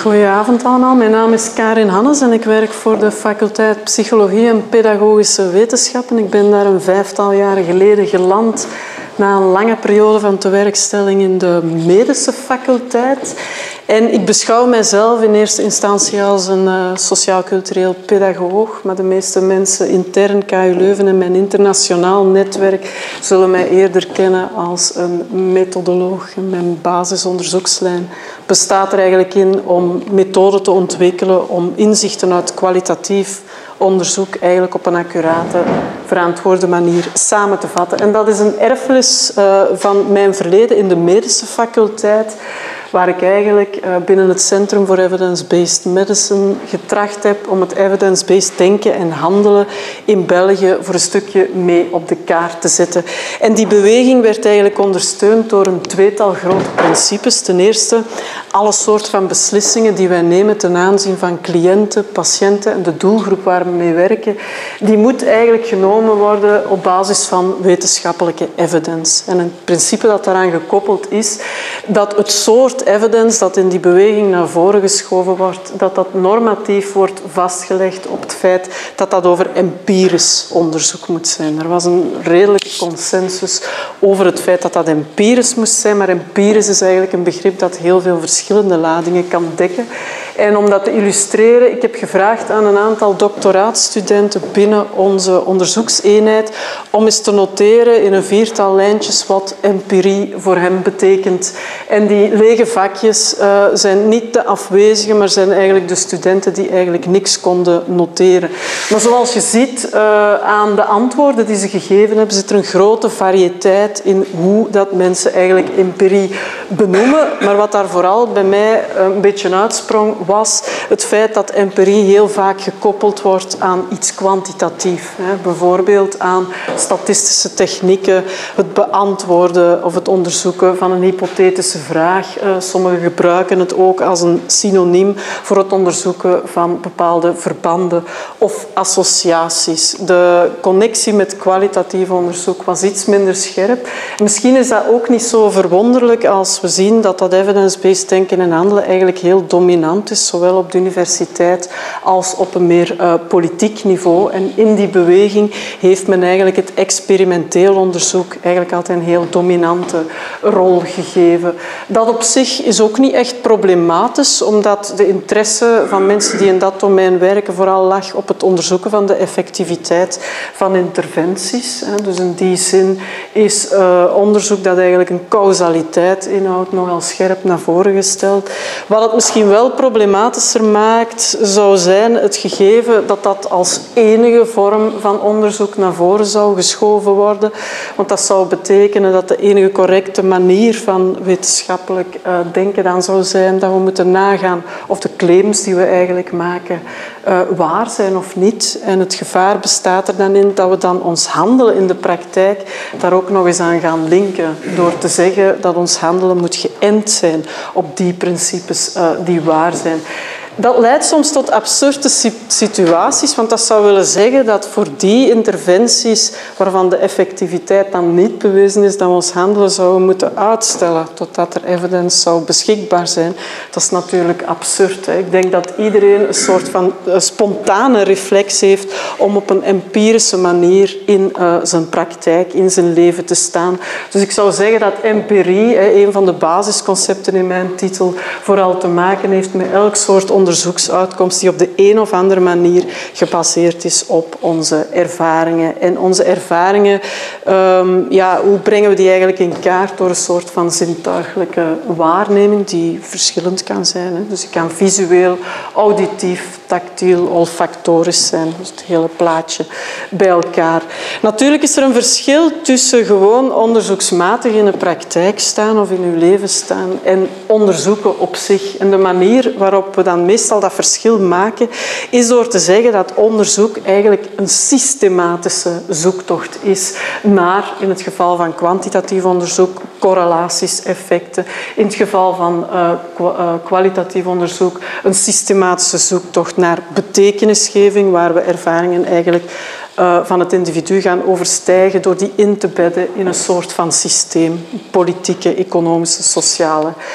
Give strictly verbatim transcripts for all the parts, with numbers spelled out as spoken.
Goedenavond allemaal, mijn naam is Karin Hannes en ik werk voor de faculteit Psychologie en Pedagogische Wetenschappen. Ik ben daar een vijftal jaren geleden geland na een lange periode van tewerkstelling in de medische faculteit. En ik beschouw mijzelf in eerste instantie als een uh, sociaal-cultureel pedagoog, maar de meeste mensen intern K U Leuven en mijn internationaal netwerk zullen mij eerder kennen als een methodoloog. En mijn basisonderzoekslijn bestaat er eigenlijk in om methoden te ontwikkelen om inzichten uit kwalitatief onderzoek eigenlijk op een accurate, verantwoorde manier samen te vatten. En dat is een erfenis uh, van mijn verleden in de medische faculteit, waar ik eigenlijk uh, binnen het Centrum voor Evidence-Based Medicine getracht heb om het evidence-based denken en handelen in België voor een stukje mee op de kaart te zetten. En die beweging werd eigenlijk ondersteund door een tweetal grote principes. Ten eerste, alle soorten van beslissingen die wij nemen ten aanzien van cliënten, patiënten en de doelgroep waar we mee werken, die moet eigenlijk genomen worden op basis van wetenschappelijke evidence. En een principe dat daaraan gekoppeld is, dat het soort evidence dat in die beweging naar voren geschoven wordt, dat dat normatief wordt vastgelegd op het feit dat dat over empirisch onderzoek moet zijn. Er was een redelijke consensus over het feit dat dat empirisch moest zijn, maar empirisch is eigenlijk een begrip dat heel veel verschillende ladingen kan dekken. En om dat te illustreren, ik heb gevraagd aan een aantal doctoraatstudenten binnen onze onderzoekseenheid om eens te noteren in een viertal lijntjes wat empirie voor hen betekent. En die lege vakjes uh, zijn niet de afwezigen, maar zijn eigenlijk de studenten die eigenlijk niks konden noteren. Maar zoals je ziet uh, aan de antwoorden die ze gegeven hebben, zit er een grote variëteit in hoe dat mensen eigenlijk empirie benoemen. Maar wat daar vooral bij mij een beetje uitsprong, was het feit dat empirie heel vaak gekoppeld wordt aan iets kwantitatief. Hè. Bijvoorbeeld aan statistische technieken, het beantwoorden of het onderzoeken van een hypothetische vraag. Uh, sommigen gebruiken het ook als een synoniem voor het onderzoeken van bepaalde verbanden of associaties. De connectie met kwalitatief onderzoek was iets minder scherp. Misschien is dat ook niet zo verwonderlijk als we zien dat dat evidence-based denken en handelen eigenlijk heel dominant is, zowel op de universiteit als op een meer uh, politiek niveau. En in die beweging heeft men eigenlijk het experimenteel onderzoek eigenlijk altijd een heel dominante rol gegeven. Dat op zich is ook niet echt problematisch, omdat de interesse van mensen die in dat domein werken vooral lag op het onderzoeken van de effectiviteit van interventies. Dus in die zin is uh, onderzoek dat eigenlijk een causaliteit inhoudt nogal scherp naar voren gesteld. Wat het misschien wel problematischer maakt, zou zijn het gegeven dat dat als enige vorm van onderzoek naar voren zou geschoven worden. Want dat zou betekenen dat de enige correcte manier van wetenschappelijk uh, denken dan zou zijn dat we moeten nagaan of de claims die we eigenlijk maken uh, waar zijn of niet. En het gevaar bestaat er dan in dat we dan ons handelen in de praktijk daar ook nog eens aan gaan linken. Door te zeggen dat ons handelen moet geënt zijn op die principes uh, die waar zijn. Dat leidt soms tot absurde situaties, want dat zou willen zeggen dat voor die interventies waarvan de effectiviteit dan niet bewezen is, dat we ons handelen zouden moeten uitstellen totdat er evidence zou beschikbaar zijn. Dat is natuurlijk absurd. Hè. Ik denk dat iedereen een soort van spontane reflex heeft om op een empirische manier in uh, zijn praktijk, in zijn leven te staan. Dus ik zou zeggen dat empirie, hè, een van de basisconcepten in mijn titel, vooral te maken heeft met elk soort onderzoek. onderzoeksuitkomst die op de een of andere manier gebaseerd is op onze ervaringen. En onze ervaringen, um, ja, hoe brengen we die eigenlijk in kaart? Door een soort van zintuigelijke waarneming die verschillend kan zijn. Hè. Dus het kan visueel, auditief, tactiel, olfactorisch zijn. Dus het hele plaatje bij elkaar. Natuurlijk is er een verschil tussen gewoon onderzoeksmatig in de praktijk staan of in uw leven staan en onderzoeken op zich. En de manier waarop we dan meestal dat verschil maken, is door te zeggen dat onderzoek eigenlijk een systematische zoektocht is naar, in het geval van kwantitatief onderzoek, correlaties, effecten. In het geval van uh, kwalitatief onderzoek, een systematische zoektocht naar betekenisgeving, waar we ervaringen eigenlijk uh, van het individu gaan overstijgen door die in te bedden in een soort van systeem, politieke, economische, sociale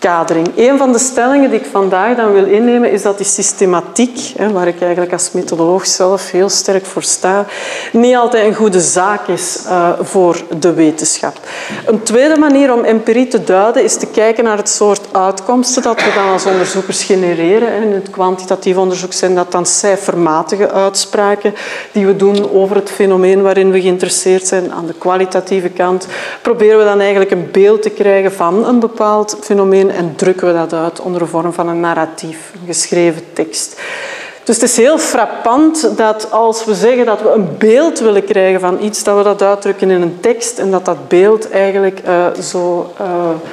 kadering. Een van de stellingen die ik vandaag dan wil innemen is dat die systematiek, waar ik eigenlijk als methodoloog zelf heel sterk voor sta, niet altijd een goede zaak is uh, voor de wetenschap. Een tweede manier om empirie te duiden is te kijken naar het soort uitkomsten dat we dan als onderzoekers genereren. In het kwantitatief onderzoek zijn dat dan cijfermatige uitspraken die we doen over het fenomeen waarin we geïnteresseerd zijn. Aan de kwalitatieve kant proberen we dan eigenlijk een beeld te krijgen van een bepaald fenomeen en drukken we dat uit onder de vorm van een narratief, een geschreven tekst. Dus het is heel frappant dat als we zeggen dat we een beeld willen krijgen van iets, dat we dat uitdrukken in een tekst en dat dat beeld eigenlijk uh, zo uh,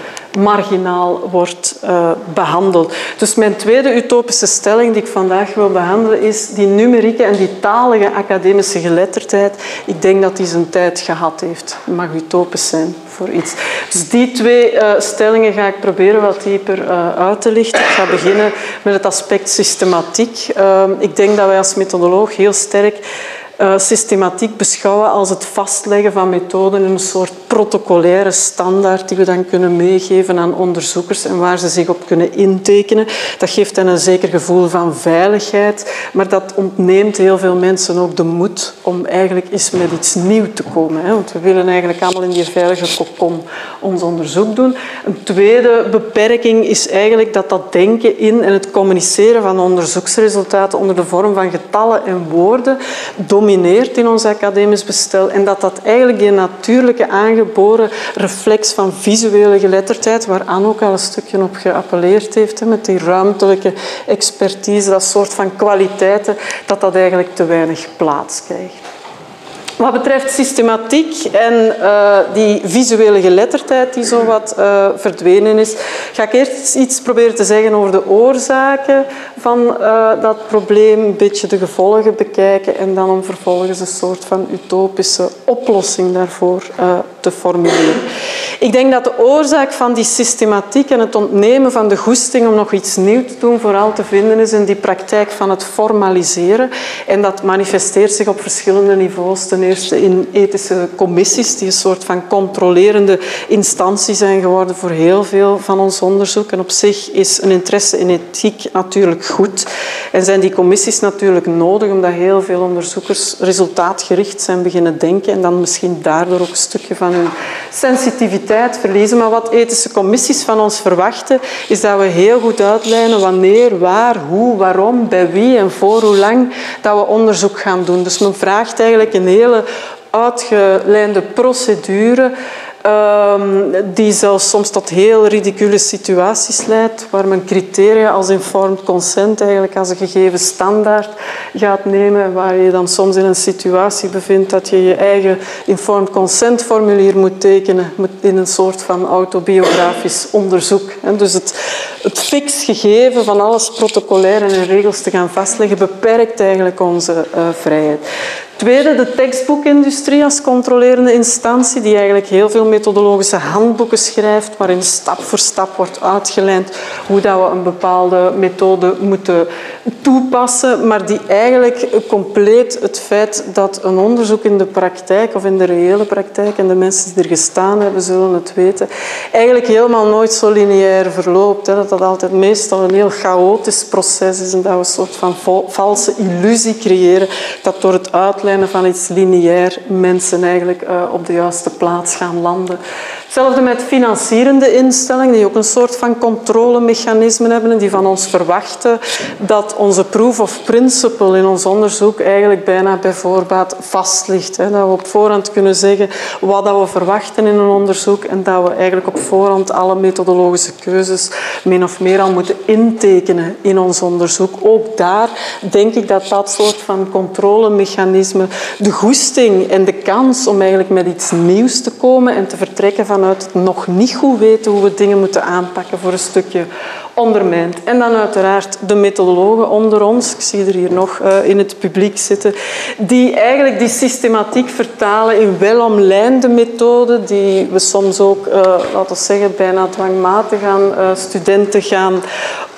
marginaal wordt uh, behandeld. Dus mijn tweede utopische stelling die ik vandaag wil behandelen is die numerieke en die talige academische geletterdheid. Ik denk dat die zijn tijd gehad heeft. Het mag utopisch zijn voor iets. Dus die twee uh, stellingen ga ik proberen wat dieper uh, uit te lichten. Ik ga beginnen met het aspect systematiek. Uh, ik denk dat wij als methodoloog heel sterk Uh, systematiek beschouwen als het vastleggen van methoden in een soort protocolaire standaard die we dan kunnen meegeven aan onderzoekers en waar ze zich op kunnen intekenen. Dat geeft hen een zeker gevoel van veiligheid, maar dat ontneemt heel veel mensen ook de moed om eigenlijk eens met iets nieuws te komen. Hè? Want we willen eigenlijk allemaal in die veilige kokon ons onderzoek doen. Een tweede beperking is eigenlijk dat dat denken in en het communiceren van onderzoeksresultaten onder de vorm van getallen en woorden domineert in ons academisch bestel en dat dat eigenlijk die natuurlijke aangeboren reflex van visuele geletterdheid, waar Anne ook al een stukje op geappelleerd heeft, met die ruimtelijke expertise, dat soort van kwaliteiten, dat dat eigenlijk te weinig plaats krijgt. Wat betreft systematiek en uh, die visuele geletterdheid die zo wat uh, verdwenen is, ga ik eerst iets proberen te zeggen over de oorzaken van uh, dat probleem, een beetje de gevolgen bekijken en dan om vervolgens een soort van utopische oplossing daarvoor uh, te formuleren. Ik denk dat de oorzaak van die systematiek en het ontnemen van de goesting om nog iets nieuws te doen vooral te vinden is in die praktijk van het formaliseren. En dat manifesteert zich op verschillende niveaus. Ten eerste in ethische commissies die een soort van controlerende instantie zijn geworden voor heel veel van ons onderzoek. En op zich is een interesse in ethiek natuurlijk goed. En zijn die commissies natuurlijk nodig omdat heel veel onderzoekers resultaatgericht zijn beginnen denken en dan misschien daardoor ook een stukje van hun sensitiviteit verliezen. Maar wat ethische commissies van ons verwachten is dat we heel goed uitlijnen wanneer, waar, hoe, waarom, bij wie en voor hoe lang dat we onderzoek gaan doen. Dus men vraagt eigenlijk een hele uitgelijnde procedure Um, die zelfs soms tot heel ridicule situaties leidt, waar men criteria als informed consent eigenlijk als een gegeven standaard gaat nemen, waar je dan soms in een situatie bevindt dat je je eigen informed consent formulier moet tekenen in een soort van autobiografisch onderzoek. Dus het, het fix gegeven van alles protocolair en in regels te gaan vastleggen beperkt eigenlijk onze uh, vrijheid. Tweede, de tekstboekindustrie als controlerende instantie die eigenlijk heel veel methodologische handboeken schrijft waarin stap voor stap wordt uitgelijnd hoe dat we een bepaalde methode moeten toepassen, maar die eigenlijk compleet het feit dat een onderzoek in de praktijk of in de reële praktijk, en de mensen die er gestaan hebben zullen het weten, eigenlijk helemaal nooit zo lineair verloopt. Hè. Dat dat altijd meestal een heel chaotisch proces is en dat we een soort van valse illusie creëren dat door het uitlijnen van iets lineair mensen eigenlijk uh, op de juiste plaats gaan landen. Hetzelfde met financierende instellingen die ook een soort van controlemechanismen hebben en die van ons verwachten dat onze proof of principle in ons onderzoek eigenlijk bijna bij voorbaat vast ligt. Hè. Dat we op voorhand kunnen zeggen wat dat we verwachten in een onderzoek en dat we eigenlijk op voorhand alle methodologische keuzes min of meer al moeten intekenen in ons onderzoek. Ook daar denk ik dat dat soort van controlemechanismen de goesting en de kans om eigenlijk met iets nieuws te komen en te vertrekken vanuit het nog niet goed weten hoe we dingen moeten aanpakken voor een stukje ondermijnt. En dan uiteraard de methodologen onder ons, ik zie er hier nog uh, in het publiek zitten, die eigenlijk die systematiek vertalen in welomlijnde methoden, die we soms ook, uh, laten we zeggen, bijna dwangmatig aan uh, studenten gaan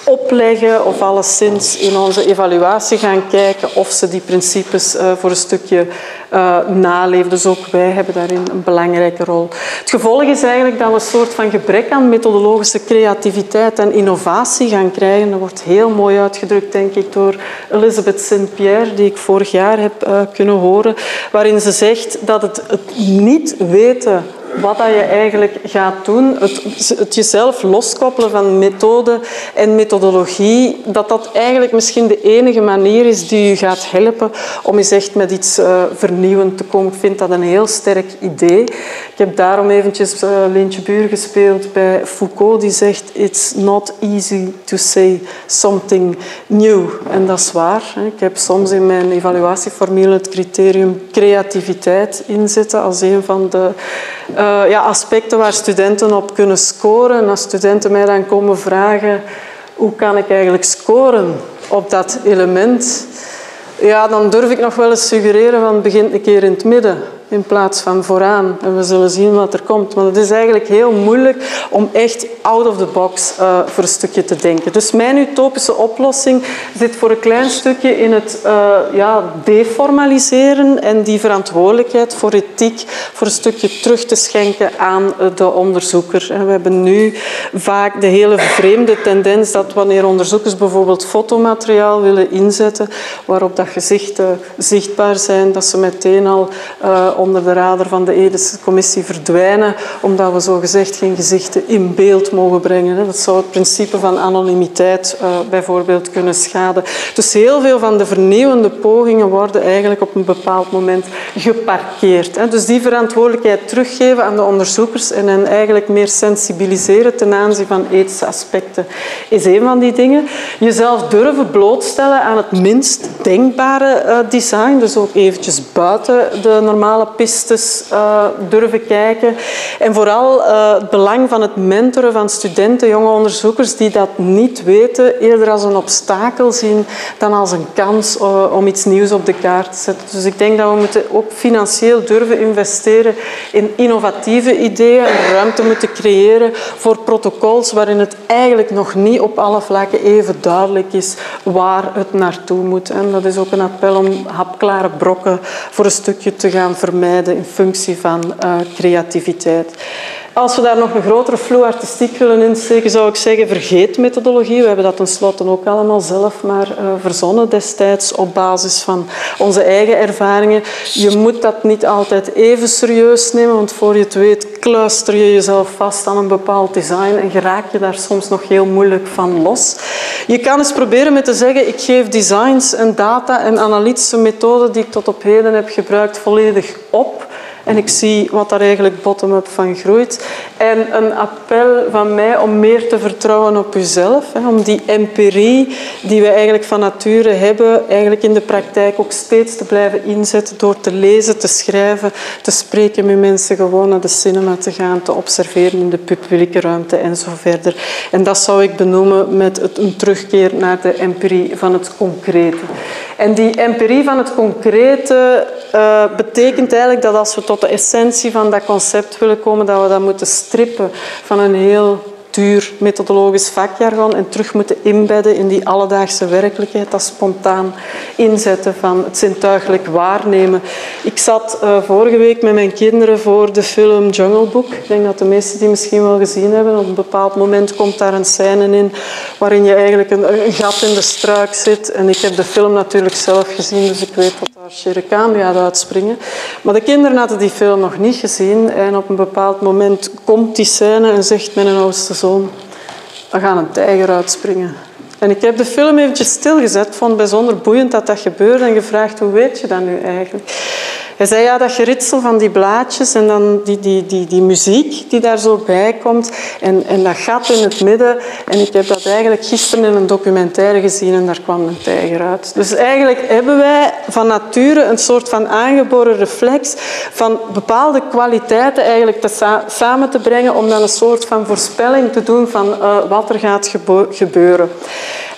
opleggen of alleszins in onze evaluatie gaan kijken of ze die principes uh, voor een stukje uh, naleven. Dus ook wij hebben daarin een belangrijke rol. Het gevolg is eigenlijk dat we een soort van gebrek aan methodologische creativiteit en innovatie gaan krijgen. Dat wordt heel mooi uitgedrukt, denk ik, door Elizabeth Saint-Pierre, die ik vorig jaar heb uh, kunnen horen, waarin ze zegt dat het, het niet weten wat dat je eigenlijk gaat doen, het, het jezelf loskoppelen van methode en methodologie, dat dat eigenlijk misschien de enige manier is die je gaat helpen om eens echt met iets uh, vernieuwend te komen. Ik vind dat een heel sterk idee. Ik heb daarom eventjes uh, Leentje Buur gespeeld bij Foucault, die zegt it's not easy to say something new. En dat is waar. Hè. Ik heb soms in mijn evaluatieformule het criterium creativiteit inzetten als een van de Uh, ja, aspecten waar studenten op kunnen scoren. En als studenten mij dan komen vragen hoe kan ik eigenlijk scoren op dat element, ja, dan durf ik nog wel eens suggereren van begin een keer in het midden in plaats van vooraan. En we zullen zien wat er komt. Maar het is eigenlijk heel moeilijk om echt out of the box uh, voor een stukje te denken. Dus mijn utopische oplossing zit voor een klein stukje in het uh, ja, deformaliseren en die verantwoordelijkheid voor ethiek voor een stukje terug te schenken aan de onderzoeker. En we hebben nu vaak de hele vreemde tendens dat wanneer onderzoekers bijvoorbeeld fotomateriaal willen inzetten waarop dat gezichten zichtbaar zijn, dat ze meteen al uh, onder de radar van de ethische commissie verdwijnen, omdat we zogezegd geen gezichten in beeld mogen brengen. Dat zou het principe van anonimiteit uh, bijvoorbeeld kunnen schaden. Dus heel veel van de vernieuwende pogingen worden eigenlijk op een bepaald moment geparkeerd. Hè. Dus die verantwoordelijkheid teruggeven aan de onderzoekers en hen eigenlijk meer sensibiliseren ten aanzien van ethische aspecten is een van die dingen. Jezelf durven blootstellen aan het minst denkbare uh, design, dus ook eventjes buiten de normale pistes uh, durven kijken. En vooral uh, het belang van het mentoren van studenten, jonge onderzoekers die dat niet weten, eerder als een obstakel zien dan als een kans uh, om iets nieuws op de kaart te zetten. Dus ik denk dat we moeten ook financieel durven investeren in innovatieve ideeën en ruimte moeten creëren voor protocols waarin het eigenlijk nog niet op alle vlakken even duidelijk is waar het naartoe moet. En dat is ook een appel om hapklare brokken voor een stukje te gaan vermijden in functie van uh, creativiteit. Als we daar nog een grotere flow artistiek willen insteken, zou ik zeggen, vergeet methodologie. We hebben dat tenslotte ook allemaal zelf maar uh, verzonnen destijds op basis van onze eigen ervaringen. Je moet dat niet altijd even serieus nemen, want voor je het weet kluister je jezelf vast aan een bepaald design en geraak je daar soms nog heel moeilijk van los. Je kan eens proberen met te zeggen, ik geef designs en data en analytische methoden die ik tot op heden heb gebruikt volledig op. En ik zie wat daar eigenlijk bottom-up van groeit. En een appel van mij om meer te vertrouwen op uzelf. Hè, om die empirie die we eigenlijk van nature hebben, eigenlijk in de praktijk ook steeds te blijven inzetten door te lezen, te schrijven, te spreken met mensen, gewoon naar de cinema te gaan, te observeren in de publieke ruimte en zo verder. En dat zou ik benoemen met het, een terugkeer naar de empirie van het concrete. En die empirie van het concrete uh, betekent eigenlijk dat als we tot de essentie van dat concept willen komen, dat we dat moeten strippen van een heel duur methodologisch vakjargon en terug moeten inbedden in die alledaagse werkelijkheid, dat spontaan inzetten van het zintuigelijk waarnemen. Ik zat uh, vorige week met mijn kinderen voor de film Jungle Book. Ik denk dat de meesten die misschien wel gezien hebben. Op een bepaald moment komt daar een scène in waarin je eigenlijk een, een gat in de struik zit. En ik heb de film natuurlijk zelf gezien, dus ik weet dat daar Shere Khan gaat uitspringen. Maar de kinderen hadden die film nog niet gezien en op een bepaald moment komt die scène en zegt mijn oudste zoon, we gaan een tijger uitspringen. En ik heb de film eventjes stilgezet, vond het bijzonder boeiend dat dat gebeurde en gevraagd, hoe weet je dat nu eigenlijk? Hij zei, ja, dat geritsel van die blaadjes en dan die, die, die, die muziek die daar zo bij komt en, en dat gat in het midden. En ik heb dat eigenlijk gisteren in een documentaire gezien en daar kwam een tijger uit. Dus eigenlijk hebben wij van nature een soort van aangeboren reflex van bepaalde kwaliteiten eigenlijk te sa- samen te brengen om dan een soort van voorspelling te doen van uh, wat er gaat gebo- gebeuren.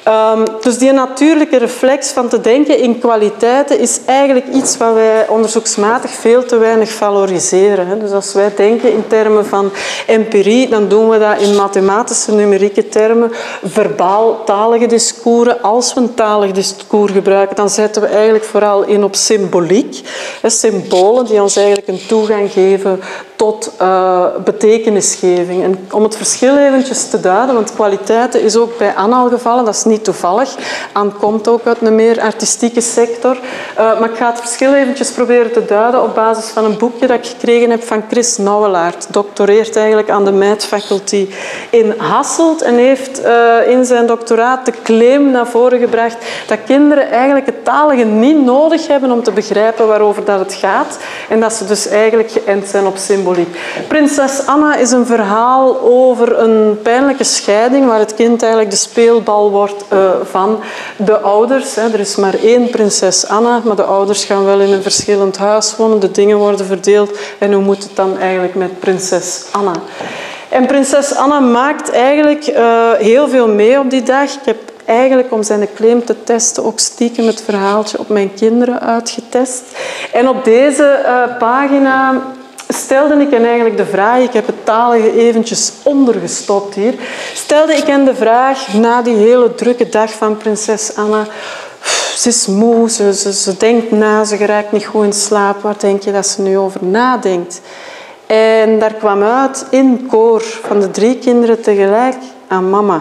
Um, dus die natuurlijke reflex van te denken in kwaliteiten is eigenlijk iets wat wij onderzoeksmatig veel te weinig valoriseren. Hè. Dus als wij denken in termen van empirie, dan doen we dat in mathematische, numerieke termen, verbaal-talige discours. Als we een talig discours gebruiken, dan zetten we eigenlijk vooral in op symboliek. Hè, symbolen die ons eigenlijk een toegang geven tot uh, betekenisgeving. En om het verschil eventjes te duiden, want kwaliteiten is ook bij Anna al gevallen, dat is niet toevallig. Anne komt ook uit een meer artistieke sector. Uh, maar ik ga het verschil eventjes proberen te duiden op basis van een boekje dat ik gekregen heb van Chris Nouwelaert. Doctoreert eigenlijk aan de Mead Faculty in Hasselt en heeft uh, in zijn doctoraat de claim naar voren gebracht dat kinderen eigenlijk het talige niet nodig hebben om te begrijpen waarover dat het gaat en dat ze dus eigenlijk geënt zijn op symboliek. Prinses Anna is een verhaal over een pijnlijke scheiding waar het kind eigenlijk de speelbal wordt uh, van de ouders. Hè. Er is maar één prinses Anna, maar de ouders gaan wel in een verschillend huis wonen. De dingen worden verdeeld en hoe moet het dan eigenlijk met prinses Anna? En prinses Anna maakt eigenlijk uh, heel veel mee op die dag. Ik heb eigenlijk om zijn claim te testen ook stiekem het verhaaltje op mijn kinderen uitgetest. En op deze uh, pagina stelde ik hen eigenlijk de vraag, ik heb het talige eventjes ondergestopt hier, stelde ik hen de vraag na die hele drukke dag van prinses Anna, ze is moe, ze, ze, ze denkt na, ze geraakt niet goed in slaap, waar denk je dat ze nu over nadenkt? En daar kwam uit in koor van de drie kinderen tegelijk aan mama.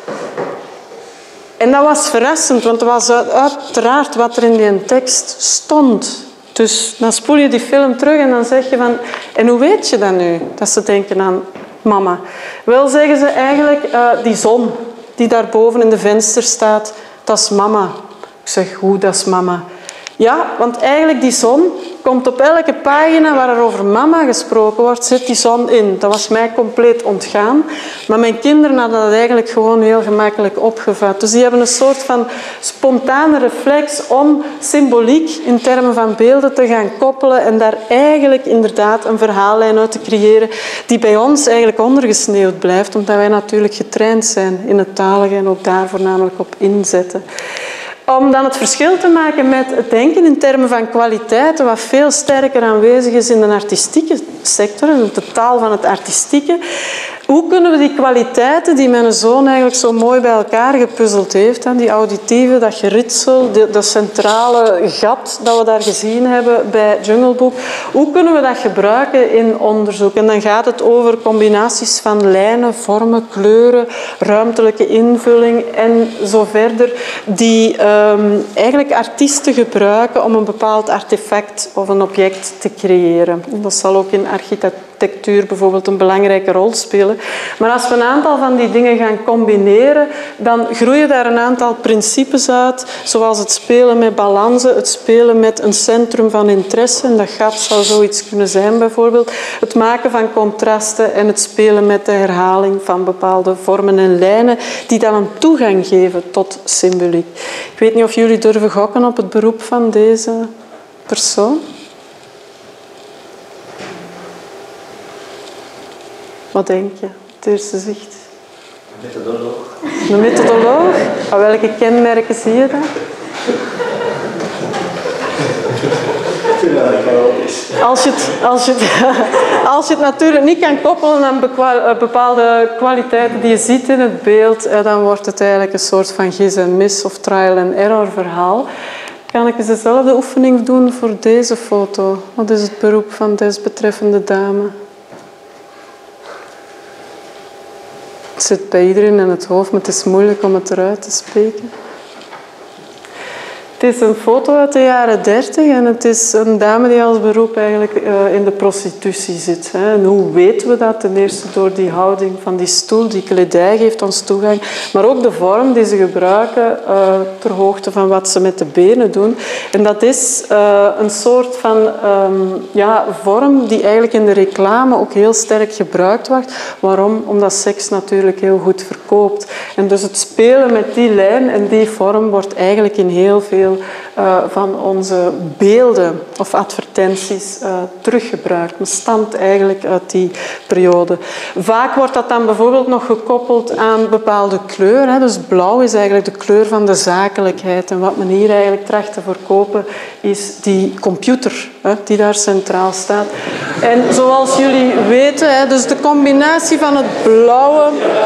En dat was verrassend, want dat was uiteraard wat er in die tekst stond. Dus dan spoel je die film terug en dan zeg je van... En hoe weet je dat nu, dat ze denken aan mama? Wel zeggen ze eigenlijk, uh, die zon die daar boven in de venster staat, dat is mama. Ik zeg, hoe, dat is mama? Ja, want eigenlijk die zon komt op elke pagina waar er over mama gesproken wordt, zit die zon in. Dat was mij compleet ontgaan. Maar mijn kinderen hadden dat eigenlijk gewoon heel gemakkelijk opgevat. Dus die hebben een soort van spontane reflex om symboliek in termen van beelden te gaan koppelen en daar eigenlijk inderdaad een verhaallijn uit te creëren die bij ons eigenlijk ondergesneeuwd blijft, omdat wij natuurlijk getraind zijn in het talige en ook daar voornamelijk op inzetten. Om dan het verschil te maken met het denken in termen van kwaliteiten, wat veel sterker aanwezig is in de artistieke sector, in de taal van het artistieke. Hoe kunnen we die kwaliteiten die mijn zoon eigenlijk zo mooi bij elkaar gepuzzeld heeft, die auditieve, dat geritsel, dat centrale gat dat we daar gezien hebben bij Jungle Book, hoe kunnen we dat gebruiken in onderzoek? En dan gaat het over combinaties van lijnen, vormen, kleuren, ruimtelijke invulling en zo verder, die um, eigenlijk artiesten gebruiken om een bepaald artefact of een object te creëren. Dat zal ook in architectuur bijvoorbeeld een belangrijke rol spelen. Maar als we een aantal van die dingen gaan combineren, dan groeien daar een aantal principes uit, zoals het spelen met balansen, het spelen met een centrum van interesse, en dat gat zou zoiets kunnen zijn bijvoorbeeld, het maken van contrasten en het spelen met de herhaling van bepaalde vormen en lijnen, die dan een toegang geven tot symboliek. Ik weet niet of jullie durven gokken op het beroep van deze persoon. Wat denk je, het eerste zicht? Een methodoloog. Een methodoloog? Aan welke kenmerken zie je dat? Ik vind dat het wel is. Als je het, als, je het, als je het natuurlijk niet kan koppelen aan bepaalde kwaliteiten die je ziet in het beeld, dan wordt het eigenlijk een soort van gis en mis of trial and error verhaal. Kan ik eens dezelfde oefening doen voor deze foto? Wat is het beroep van desbetreffende dame? Het zit bij iedereen in het hoofd, maar het is moeilijk om het eruit te spreken. Het is een foto uit de jaren dertig en het is een dame die als beroep eigenlijk uh, in de prostitutie zit. Hè. En hoe weten we dat? Ten eerste door die houding van die stoel, die kledij geeft ons toegang, maar ook de vorm die ze gebruiken uh, ter hoogte van wat ze met de benen doen. En dat is uh, een soort van um, ja, vorm die eigenlijk in de reclame ook heel sterk gebruikt wordt. Waarom? Omdat seks natuurlijk heel goed verkoopt. En dus het spelen met die lijn en die vorm wordt eigenlijk in heel veel uh, van onze beelden of advertenties uh, teruggebruikt. Het stamt eigenlijk uit die periode. Vaak wordt dat dan bijvoorbeeld nog gekoppeld aan bepaalde kleur. Hè. Dus blauw is eigenlijk de kleur van de zakelijkheid. En wat men hier eigenlijk tracht te verkopen is die computer, hè, die daar centraal staat. En zoals jullie weten, hè, dus de combinatie van het blauwe...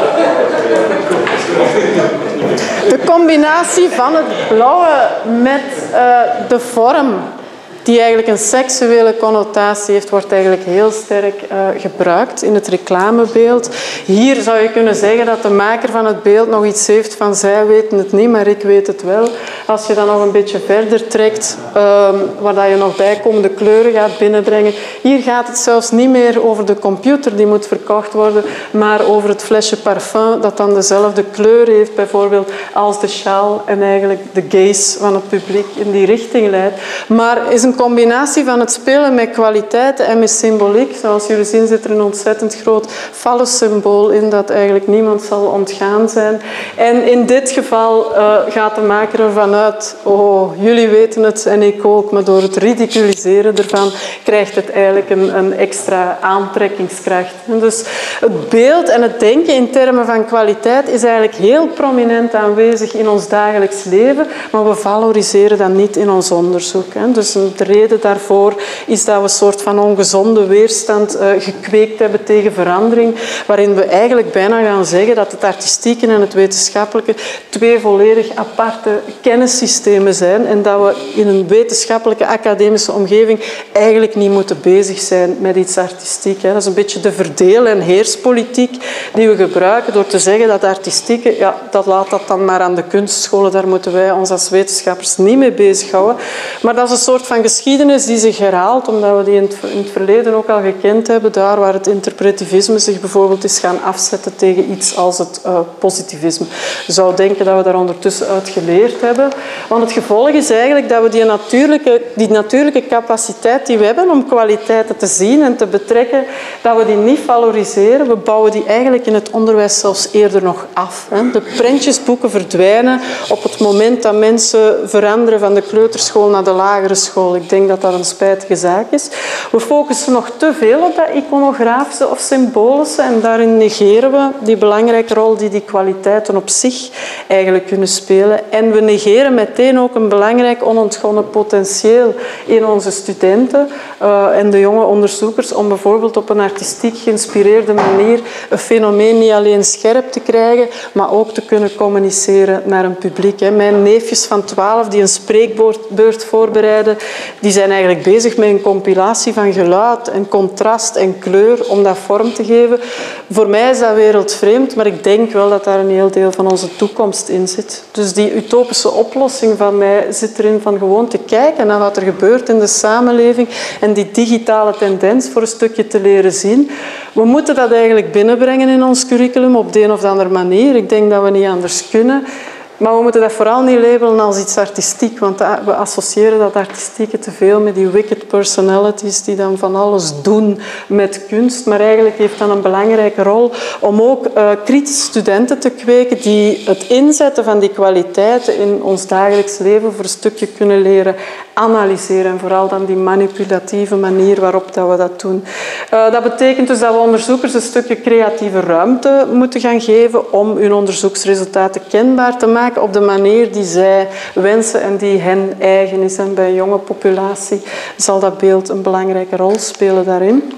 De combinatie van het blauwe met uh, de vorm die eigenlijk een seksuele connotatie heeft, wordt eigenlijk heel sterk uh, gebruikt in het reclamebeeld. Hier zou je kunnen zeggen dat de maker van het beeld nog iets heeft van zij weten het niet, maar ik weet het wel. Als je dan nog een beetje verder trekt, uh, waar je nog bijkomende kleuren gaat binnenbrengen. Hier gaat het zelfs niet meer over de computer die moet verkocht worden, maar over het flesje parfum dat dan dezelfde kleur heeft, bijvoorbeeld als de sjaal en eigenlijk de gaze van het publiek in die richting leidt. Maar is een combinatie van het spelen met kwaliteiten en met symboliek. Zoals jullie zien zit er een ontzettend groot fallus-symbool in dat eigenlijk niemand zal ontgaan zijn. En in dit geval uh, gaat de maker ervan uit, oh, jullie weten het en ik ook, maar door het ridiculiseren ervan krijgt het eigenlijk een, een extra aantrekkingskracht. En dus het beeld en het denken in termen van kwaliteit is eigenlijk heel prominent aanwezig in ons dagelijks leven, maar we valoriseren dat niet in ons onderzoek. Hè. Dus de reden daarvoor is dat we een soort van ongezonde weerstand uh, gekweekt hebben tegen verandering, waarin we eigenlijk bijna gaan zeggen dat het artistieke en het wetenschappelijke twee volledig aparte kennissystemen zijn en dat we in een wetenschappelijke academische omgeving eigenlijk niet moeten bezig zijn met iets artistiek. Hè. Dat is een beetje de verdeel- en heerspolitiek die we gebruiken door te zeggen dat artistieke, ja, dat laat dat dan maar aan de kunstscholen, daar moeten wij ons als wetenschappers niet mee bezighouden. Maar dat is een soort van geschiedenis die zich herhaalt, omdat we die in het, in het verleden ook al gekend hebben, daar waar het interpretivisme zich bijvoorbeeld is gaan afzetten tegen iets als het uh, positivisme. Je zou denken dat we daar ondertussen uit geleerd hebben. Want het gevolg is eigenlijk dat we die natuurlijke, die natuurlijke capaciteit die we hebben om kwaliteiten te zien en te betrekken, dat we die niet valoriseren. We bouwen die eigenlijk in het onderwijs zelfs eerder nog af. Hè. De prentjesboeken verdwijnen op het moment dat mensen veranderen van de kleuterschool naar de lagere school. Ik denk dat dat een spijtige zaak is. We focussen nog te veel op dat iconografische of symbolische en daarin negeren we die belangrijke rol die die kwaliteiten op zich eigenlijk kunnen spelen. En we negeren meteen ook een belangrijk onontgonnen potentieel in onze studenten uh, en de jonge onderzoekers om bijvoorbeeld op een artistiek geïnspireerde manier een fenomeen niet alleen scherp te krijgen, maar ook te kunnen communiceren naar een publiek. Hè. Mijn neefjes van twaalf die een spreekbeurt voorbereiden, die zijn eigenlijk bezig met een compilatie van geluid en contrast en kleur om dat vorm te geven. Voor mij is dat wereldvreemd, maar ik denk wel dat daar een heel deel van onze toekomst in zit. Dus die utopische oplossing van mij zit erin van gewoon te kijken naar wat er gebeurt in de samenleving en die digitale tendens voor een stukje te leren zien. We moeten dat eigenlijk binnenbrengen in ons curriculum op de een of andere manier. Ik denk dat we niet anders kunnen. Maar we moeten dat vooral niet labelen als iets artistiek, want we associëren dat artistieke te veel met die wicked personalities die dan van alles doen met kunst. Maar eigenlijk heeft dat een belangrijke rol om ook uh, kritische studenten te kweken die het inzetten van die kwaliteiten in ons dagelijks leven voor een stukje kunnen leren analyseren. En vooral dan die manipulatieve manier waarop dat we dat doen. Uh, dat betekent dus dat we onderzoekers een stukje creatieve ruimte moeten gaan geven om hun onderzoeksresultaten kenbaar te maken op de manier die zij wensen en die hen eigen is. En bij een jonge populatie zal dat beeld een belangrijke rol spelen daarin.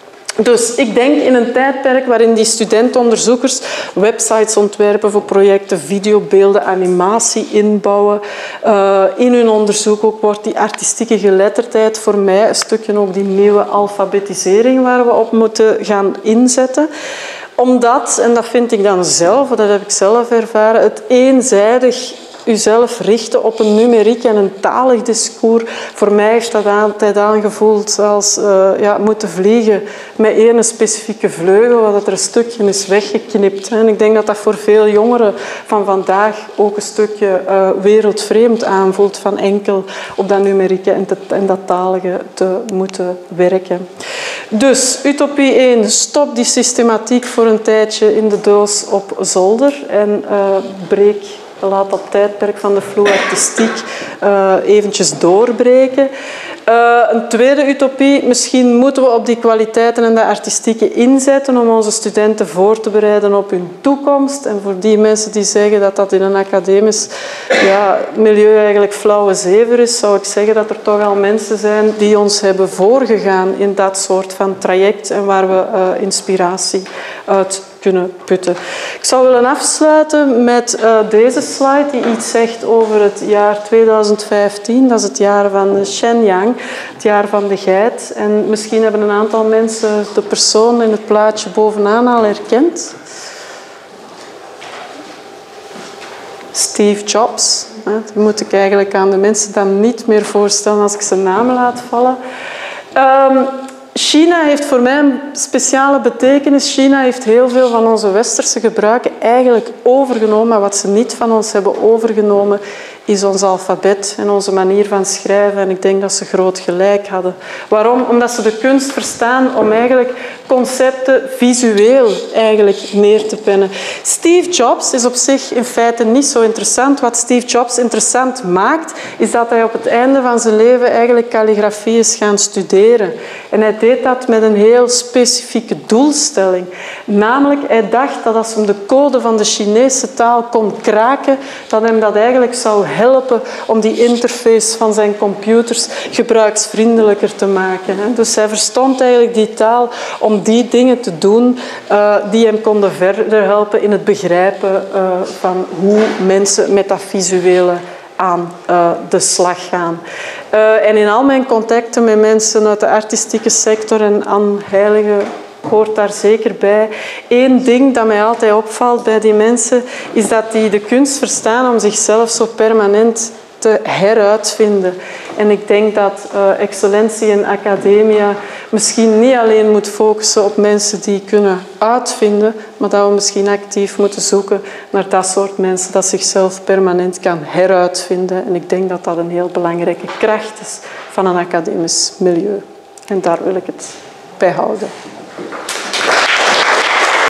Dus ik denk in een tijdperk waarin die studentonderzoekers websites ontwerpen voor projecten, videobeelden, animatie inbouwen, uh, in hun onderzoek ook wordt die artistieke geletterdheid voor mij een stukje ook die nieuwe alfabetisering waar we op moeten gaan inzetten. Omdat, en dat vind ik dan zelf, dat heb ik zelf ervaren, het eenzijdig uzelf richten op een numeriek en een talig discours. Voor mij heeft dat altijd aangevoeld als uh, ja, moeten vliegen met één specifieke vleugel, wat er een stukje is weggeknipt. En ik denk dat dat voor veel jongeren van vandaag ook een stukje uh, wereldvreemd aanvoelt van enkel op dat numerieke en, te, en dat talige te moeten werken. Dus, utopie één, stop die systematiek voor een tijdje in de doos op zolder en uh, breek laat dat tijdperk van de flow artistiek uh, eventjes doorbreken. Uh, een tweede utopie, misschien moeten we op die kwaliteiten en de artistieke inzetten om onze studenten voor te bereiden op hun toekomst. En voor die mensen die zeggen dat dat in een academisch ja, milieu eigenlijk flauwe zever is, zou ik zeggen dat er toch al mensen zijn die ons hebben voorgegaan in dat soort van traject en waar we uh, inspiratie uit kunnen putten. Ik zou willen afsluiten met uh, deze slide die iets zegt over het jaar tweeduizend vijftien. Dat is het jaar van de Shenyang, het jaar van de geit. En misschien hebben een aantal mensen de persoon in het plaatje bovenaan al herkend. Steve Jobs. Dat moet ik eigenlijk aan de mensen dan niet meer voorstellen als ik zijn naam laat vallen. Um, China heeft voor mij een speciale betekenis. China heeft heel veel van onze westerse gebruiken eigenlijk overgenomen. Maar wat ze niet van ons hebben overgenomen is ons alfabet en onze manier van schrijven. En ik denk dat ze groot gelijk hadden. Waarom? Omdat ze de kunst verstaan om eigenlijk concepten visueel eigenlijk neer te pennen. Steve Jobs is op zich in feite niet zo interessant. Wat Steve Jobs interessant maakt, is dat hij op het einde van zijn leven eigenlijk kalligrafie is gaan studeren. En hij deed dat met een heel specifieke doelstelling. Namelijk, hij dacht dat als hij de code van de Chinese taal kon kraken, dat hem dat eigenlijk zou helpen om die interface van zijn computers gebruiksvriendelijker te maken. Dus hij verstond eigenlijk die taal om die dingen te doen uh, die hem konden verder helpen in het begrijpen uh, van hoe mensen met dat visuele aan uh, de slag gaan. Uh, en in al mijn contacten met mensen uit de artistieke sector en aan heiligen hoort daar zeker bij. Eén ding dat mij altijd opvalt bij die mensen is dat die de kunst verstaan om zichzelf zo permanent te heruitvinden. En ik denk dat uh, excellentie in academia misschien niet alleen moet focussen op mensen die kunnen uitvinden, maar dat we misschien actief moeten zoeken naar dat soort mensen dat zichzelf permanent kan heruitvinden. En ik denk dat dat een heel belangrijke kracht is van een academisch milieu. En daar wil ik het bij houden.